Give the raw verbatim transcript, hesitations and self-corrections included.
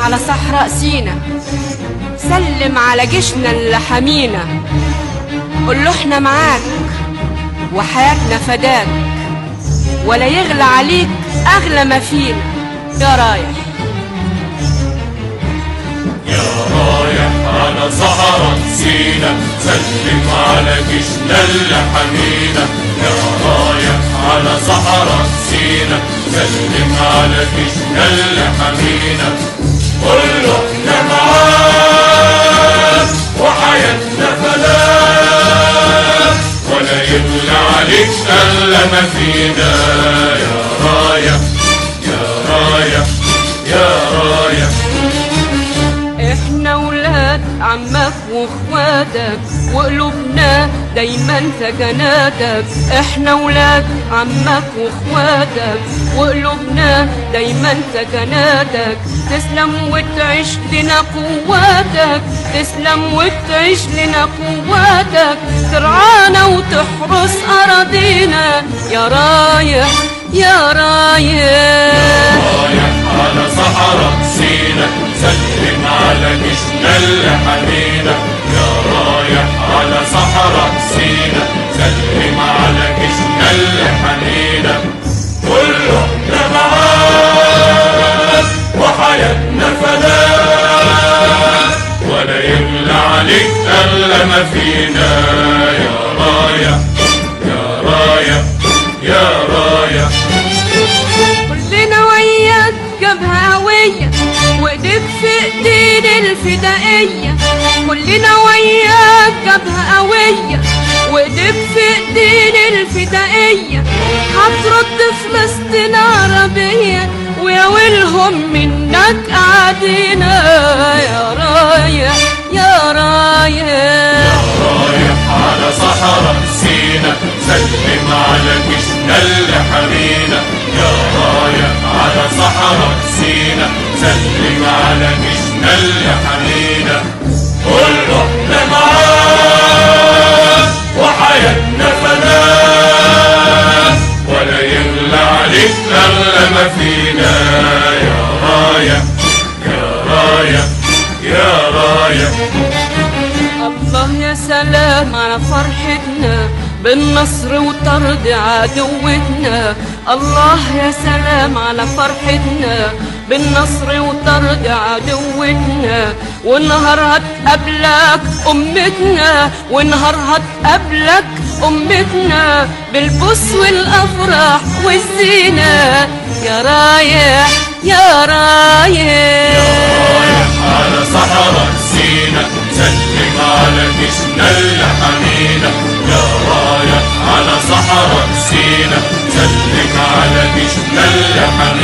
على صحراء سينا، سلم على جيشنا اللي حمينا، قول له احنا معاك وحياتنا فداك، ولا يغلى عليك اغلى ما فينا. يا رايح يا رايح على صحراء سينا، سلم على جيشنا اللي حمينا. يا رايح على صحراء سينا، سلم على جيشنا اللي حمينا، قول له احنا معاك وحياتنا فداك، ولا يغلى عليك الا ما فينا. يا رايح يا رايح يا رايح. احنا ولاد عمك واخواتك، وقلوبنا دايما سكناتك. احنا ولاد عمك واخواتك، وقلوبنا دايما سكناتك. تسلم وتعيش لنا قواتك، تسلم وتعيش لنا قواتك، ترعانا وتحرس اراضينا. يا رايح يا رايح رايح على صحراء سينا، سلم على جيشنا اللي حمينا. يا رايح على صحراء سينا، سلم على جيشنا اللي حمينا، قول له احنا معاك وحياتنا فداك، ولا يغلى عليك اغلى ما فينا. يا رايح يا رايح يا رايح. كلنا وياك جبهة قوية، وايديك في ايدين الفدائية. كلنا وياك جبهة قوية، وايديك في ايدين الفدائية. هترد فلسطين عربية، ويا ويلهم منك قاعدينا. يا رايح يا رايح يا رايح على صحراء سينا، سلم على جيشنا اللي حمينا. يا رايح على صحراء سينا، سلم على جيشنا اللي حمينا، قول له احنا معاك وحياتنا فداك، ولا يغلى عليك اغلى ما فينا. يا رايح يا رايح يا رايح. الله يا سلام على فرحتنا بالنصر وطرد عدوتنا. الله يا سلام على فرحتنا بالنصر وطرد عدوتنا. ونهار هتقابلك أمتنا، ونهار هتقابلك أمتنا، بالبوس والأفراح والزينة. يا رايح يا رايح رايح على صحراء سينا، سلم على جيشنا اللي حمينا. يا رايح على صحراء سينا، سلم على جيشنا اللي حمينا.